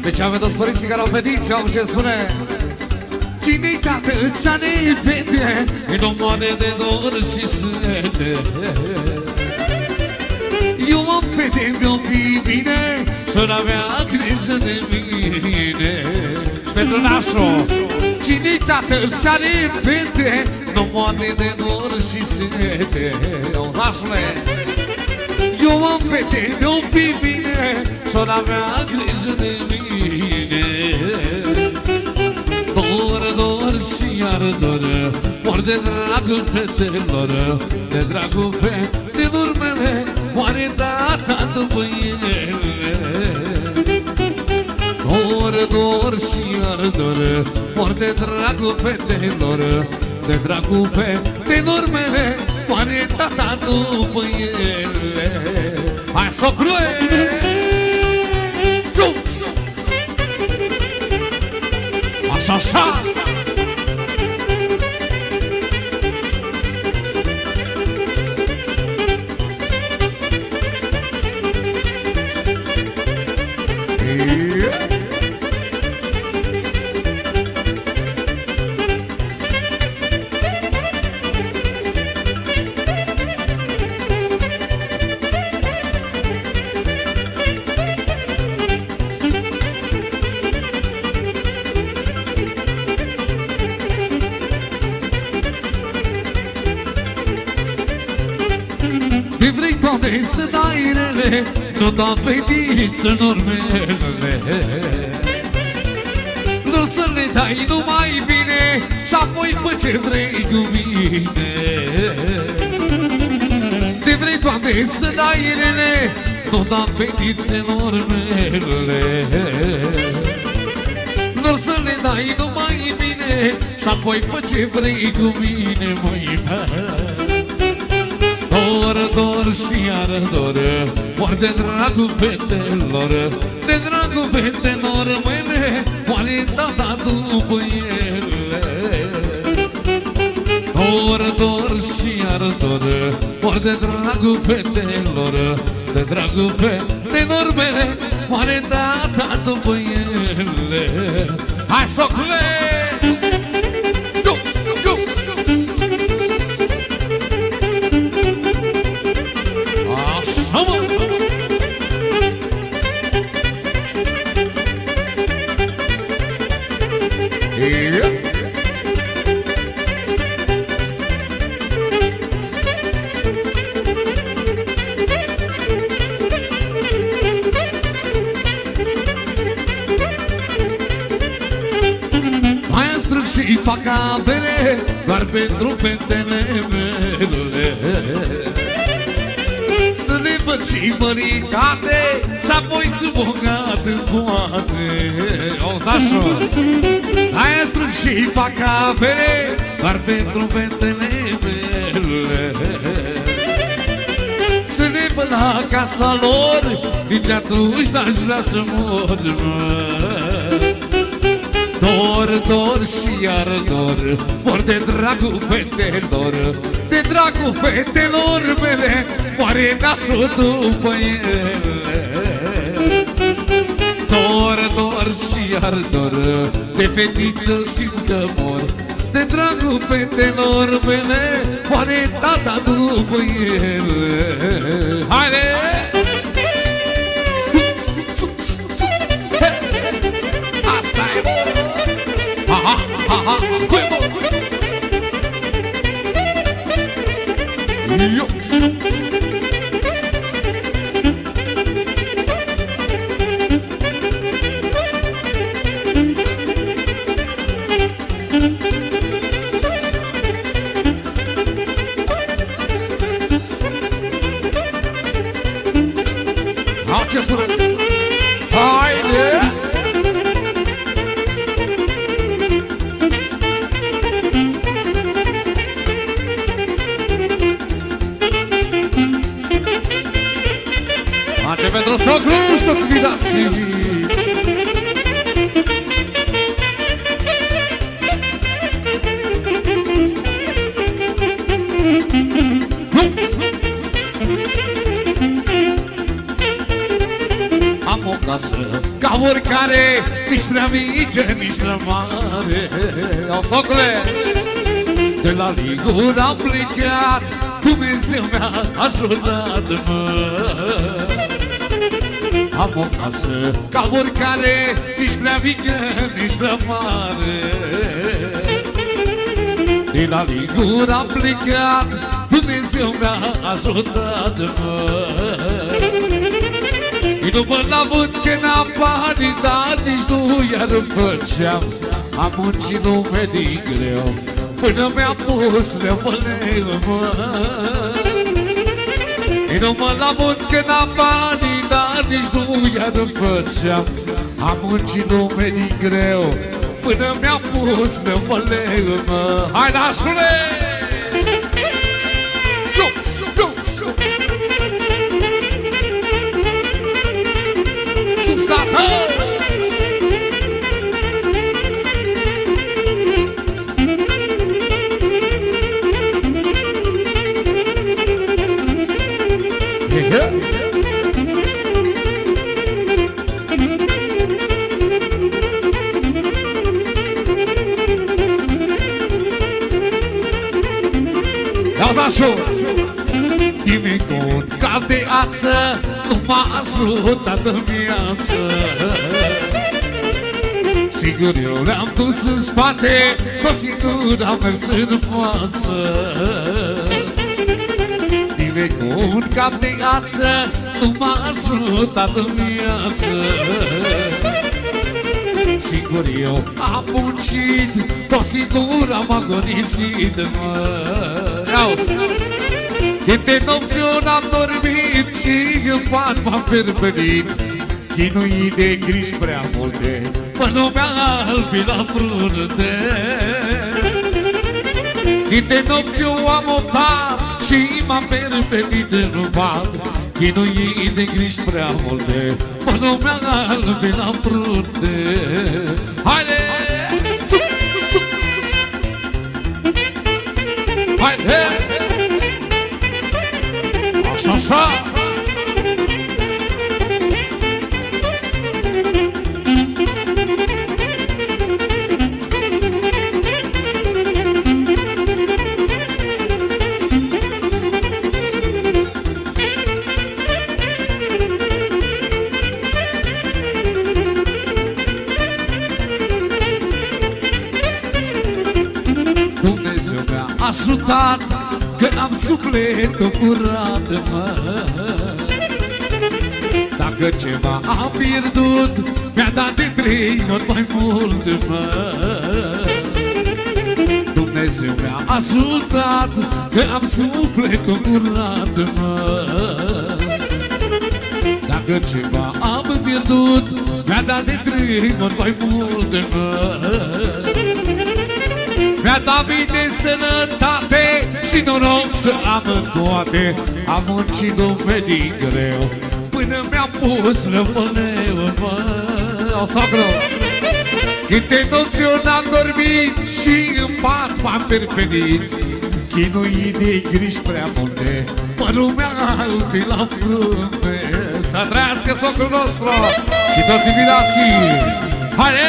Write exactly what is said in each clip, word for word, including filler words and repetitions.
Deci avem toți părinții care au fetițe, au ce spune. Cine-i tată, ce-a-ne fete, nu moare de dor și sete. Eu am fete, mi-o fi bine, să-n avea grijă de mine. Pentru nașul, cine-i tată, ce-a-ne fete, nu moare de dor și sete. Auzi, nașule, eu am fete, mi-o fi bine, să-n avea grijă de mine. Dor, dor și iar dor, mor de dragul fetelor, de dragul fetelor mele, moare tata după ele. Dor, dor și iar dor, mor de dragul fetelor, de dragul fetelor mele, moare tata după ele. Hai, socrue! Așa, așa! Să dai rele, nu da fetiță în urmele. Doar să le dai numai bine și-apoi fă ce vrei cu mine. De vrei, Doamne, să dai rele, nu da fetiță în urmele. Doar să le dai numai bine și-apoi fă ce vrei cu mine, măi mea. Dor, dor și iar dor, mor de dragul fetelor, de dragul fetelor mele, moare tata după ele. Dor, dor și iar dor, mor de dragul fetelor, de dragul fetelor mele, moare tata după ele. Hai, socule! Și fac avere doar pentru fetele mele. Să le văd și măricate și-apoi sunt bogat în toate. Auzi, așa, aia strâng și fac avere doar pentru fetele mele. Să le văd la casa lor, nici atunci n-aș vrea să mor. Dor, dor și iar dor, mor de dragul fetelor, de dragul fetelor mele, moare nașul după ele. Dor, dor și iar dor, de fetiță simt că mor, de dragul fetelor mele, moare tata după ele. Haide! Ce spune? Haide! Macie pentru socru, toți vidații! Am Am o casă ca oricare, nici prea mică, nici prea mare. O socule! De la Liguri am plecat, Dumnezeu mi-a ajutat, mă. Am o casă ca oricare, nici prea mică, nici prea mare. De la Liguri am plecat, Dumnezeu mi-a ajutat, mă. Nu mă lavând că n-am bani, dar nici nu iar făceam. Am muncit lume din greu, până mi-am pus rămâneu, mă. Nu mă lavând că n-am bani, dar nici nu iar făceam. Am muncit lume din greu, până mi-am pus rămâneu, mă. Hai, nașule! Lux, lux! Nimeni cu un cap de ață nu m-a ajutat în viață. Sigur eu le-am dus în spate, tot singur am mers în față. Nimeni cu un cap de ață nu m-a ajutat în viață. Sigur eu am muncit, tot singur am agonisit, mă. Auzi! Câte nopți eu n-am dormit și în pat m-am perpelit, chinuit de griji prea multe, până mi-a albit la frunte. Câte nopți eu am optat și m-am perpelit în pat, chinuit de griji prea multe, până mi-a albit la frunte. Haide! Sus, sus, sus! Haide! Așa! Dumnezeu mi-a ajutat, că am sufletul curat, mă. Dacă ceva am pierdut, mi-a dat de trei ori mai mult, mă. Dumnezeu mi-a ajutat, că am sufletul curat, mă. Dacă ceva am pierdut, mi-a dat de trei ori mai mult, mă. Mi-a dat mii de sănătate și noroc să am toate. Am muncit lume din greu, până mi-am pus rămâneu, mă. O socră! Câte nopți eu n-am dormit și în pat m-am perpelit, chinuit de griji prea multe, părul mi-a albit la frunte. Să trăiască socrul nostru și toți invitații! Haide!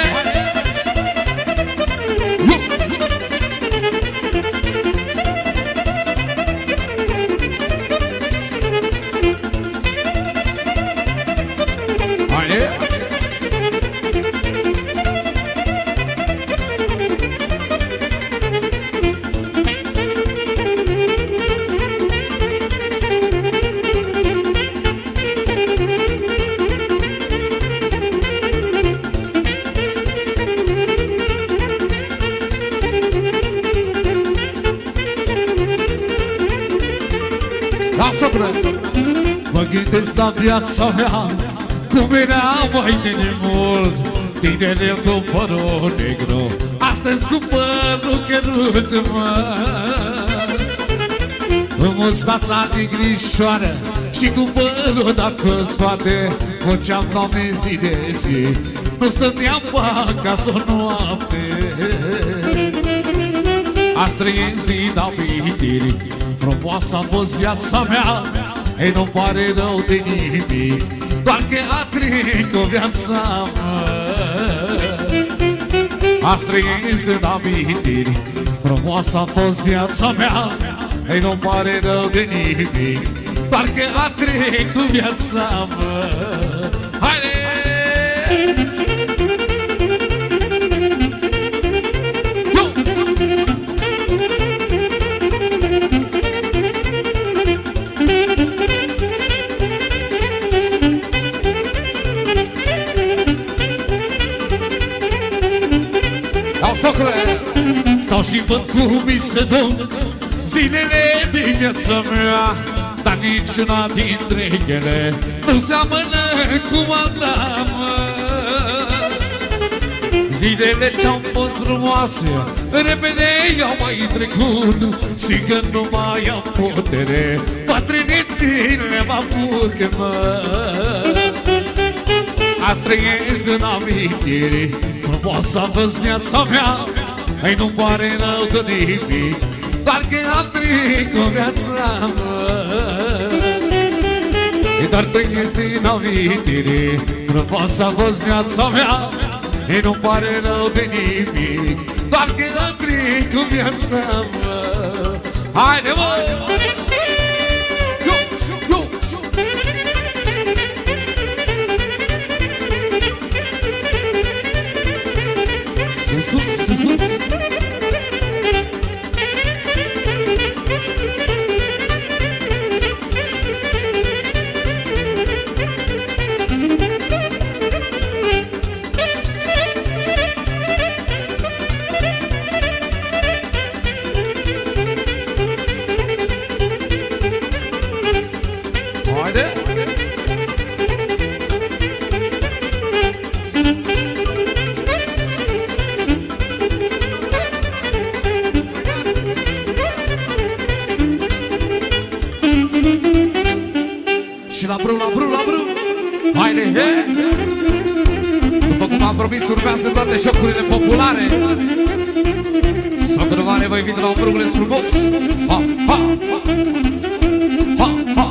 Mă gândesc la viața mea, cum era mai de demult. Tinerel cu părul negru, astăzi cu părul cărut, mă. Cu mustața negrișoară și cu părul dat pe spate, făceam, Doamne, zi de zi, nu stăteam pe acasă o noapte. Azi trăiesc din amintiri, frumoasă a fost viața mea, ei nu-mi pare rău de nimic, doar că a trăit cu viața mea. Azi trăiesc în amintiri, frumoasă a fost viața mea. Ei, nu pare rău de nimic, parcă a trăit cu viața mea. Haide! Stau și văd cum mi se duc zilele din viața mea, dar niciuna dintre ele nu seamănă cu alta mea. Zilele ce-au fost frumoase repede i-au mai trecut, și că nu mai am putere, bătrânețile mă apucă, mă. Azi trăiesc în amintiri, frumoasă a fost viața mea. Ei, nu pare rău de nimic, doar că am trăit cu viața mea. Ei, doar trăiesc în amintiri, frumoasă a fost viața mea. Ei, nu pare rău de nimic, doar că am trăit cu viața mea. Haide, mă! Sus, sus, sus. Haide! Și la bru, la bru, la bru. Haide, he! După cum am promis, urmează toate jocurile populare. Sărbătoare vă invit la un bruguleț frumos. Ha, ha, ha! Ha, ha!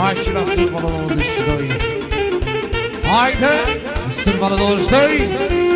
Hai și la sârba la nouăzeci și doi. Haide, sârba la douăzeci și doi.